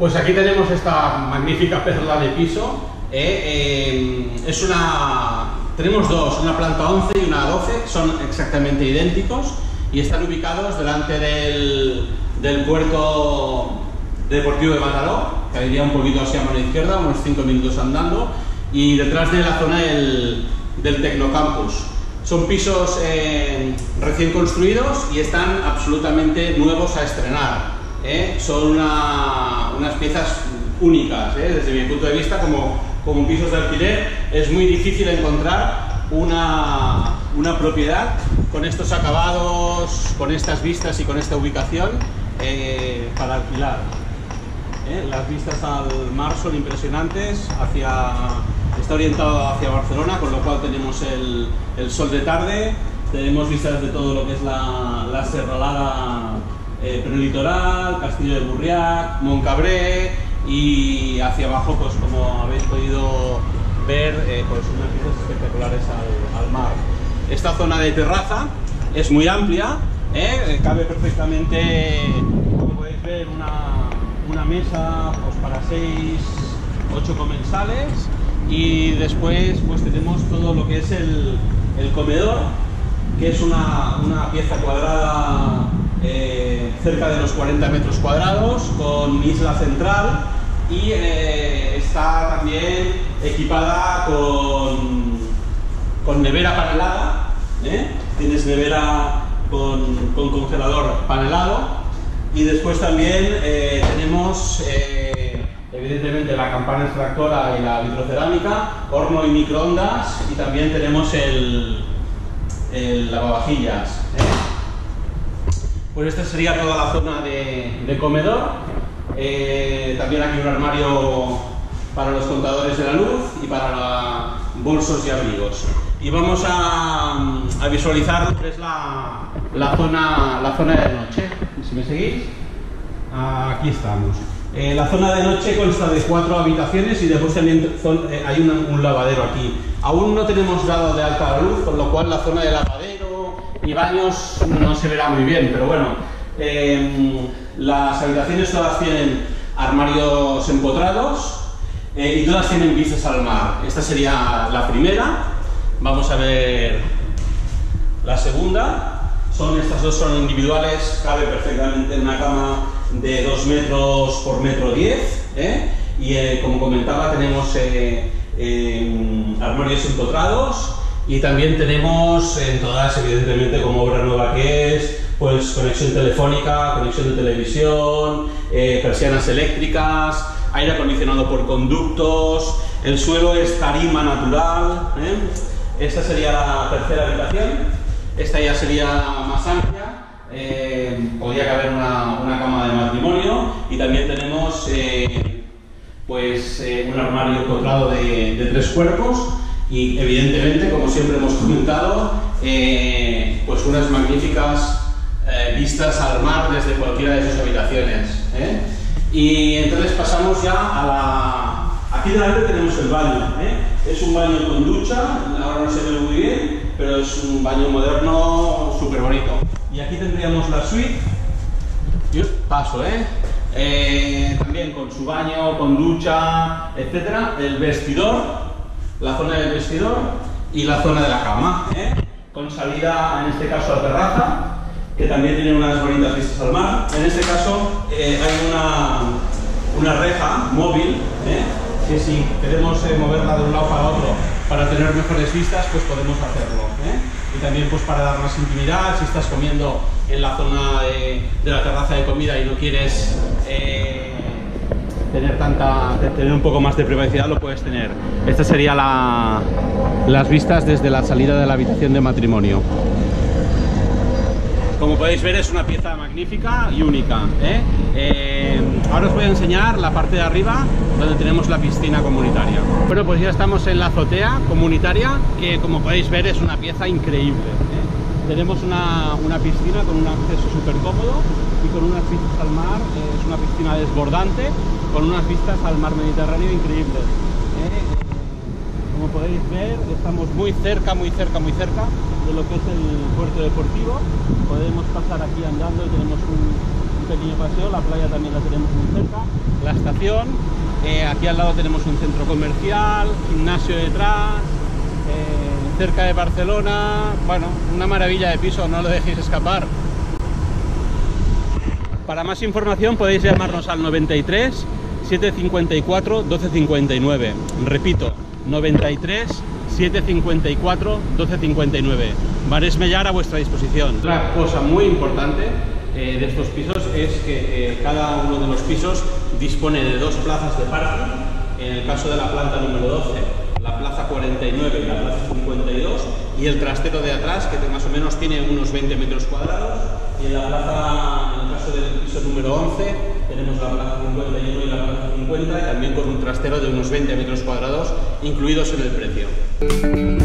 Pues aquí tenemos esta magnífica perla de piso. Tenemos dos, una planta 11 y una 12, son exactamente idénticos y están ubicados delante del puerto deportivo de Mataró, que iría un poquito hacia mano izquierda, unos 5 minutos andando, y detrás de la zona del Tecnocampus. Son pisos recién construidos y están absolutamente nuevos a estrenar. Son unas piezas únicas, desde mi punto de vista, como pisos de alquiler. Es muy difícil encontrar una propiedad con estos acabados, con estas vistas y con esta ubicación para alquilar. Las vistas al mar son impresionantes, está orientado hacia Barcelona, con lo cual tenemos el sol de tarde, tenemos vistas de todo lo que es la serralada prelitoral, Castillo de Burriac, Montcabré, y hacia abajo, pues como habéis podido ver, pues unas vistas espectaculares al mar. Esta zona de terraza es muy amplia, cabe perfectamente, como podéis ver, una mesa pues para 6-8 comensales, y después pues tenemos todo lo que es el comedor, que es una pieza cuadrada cerca de los 40 metros cuadrados, con isla central, y está también equipada con nevera panelada. Tienes nevera con congelador panelado, y después también tenemos evidentemente la campana extractora y la vitrocerámica, horno y microondas, y también tenemos el lavavajillas. Pues esta sería toda la zona de comedor. También aquí un armario para los contadores de la luz y para bolsos y abrigos. Y vamos a visualizar lo que es la zona de noche. Si me seguís, aquí estamos. La zona de noche consta de 4 habitaciones y después también hay un lavadero aquí. Aún no tenemos dado de alta la luz, con lo cual la zona de lavadero y baños no se verá muy bien, pero bueno, las habitaciones todas tienen armarios empotrados y todas tienen vistas al mar. Esta sería la primera. Vamos a ver la segunda. Estas dos son individuales, cabe perfectamente en una cama de 2 metros por 1,10 m, y como comentaba, tenemos armarios empotrados, y también tenemos en todas, evidentemente, como obra nueva que es, pues conexión telefónica, conexión de televisión, persianas eléctricas, aire acondicionado por conductos, el suelo es tarima natural. Esta sería la tercera habitación. Esta ya sería más amplia, podría caber una cama de matrimonio, y también tenemos un armario empotrado de 3 cuerpos, y evidentemente, como siempre hemos comentado, pues unas magníficas vistas al mar desde cualquiera de sus habitaciones. Y entonces pasamos ya aquí delante tenemos el baño. Es un baño con ducha, ahora no se ve muy bien, pero es un baño moderno súper bonito. Y aquí tendríamos la suite. Yo paso, también con su baño, con ducha, etcétera. El vestidor, la zona del vestidor y la zona de la cama, con salida, en este caso, a terraza, que también tiene unas bonitas vistas al mar. En este caso hay una reja móvil, que si queremos moverla de un lado para otro para tener mejores vistas, pues podemos hacerlo. Y también pues para dar más intimidad, si estás comiendo en la zona de la terraza de comida y no quieres tener un poco más de privacidad, lo puedes tener. Esta sería las vistas desde la salida de la habitación de matrimonio. Como podéis ver, es una pieza magnífica y única. Ahora os voy a enseñar la parte de arriba, donde tenemos la piscina comunitaria. Bueno, pues ya estamos en la azotea comunitaria, que como podéis ver es una pieza increíble. Tenemos una piscina con un acceso súper cómodo y con unas vistas al mar. Es una piscina desbordante, con unas vistas al mar Mediterráneo increíbles. Como podéis ver, estamos muy cerca de lo que es el puerto deportivo. Podemos pasar aquí andando y tenemos un pequeño paseo, la playa también la tenemos muy cerca, la estación, aquí al lado tenemos un centro comercial, gimnasio detrás, cerca de Barcelona, bueno, una maravilla de piso, no lo dejéis escapar. Para más información podéis llamarnos al 93 754 1259, repito, 93 754 1259. Maresme Llar a vuestra disposición. Otra cosa muy importante de estos pisos es que cada uno de los pisos dispone de 2 plazas de parking. En el caso de la planta número 12, la plaza 49 y la plaza 52, y el trastero de atrás, que más o menos tiene unos 20 metros cuadrados. Y en el caso del piso número 11, tenemos la plaza 51 y la plaza 50, y también con un trastero de unos 20 metros cuadrados incluidos en el precio.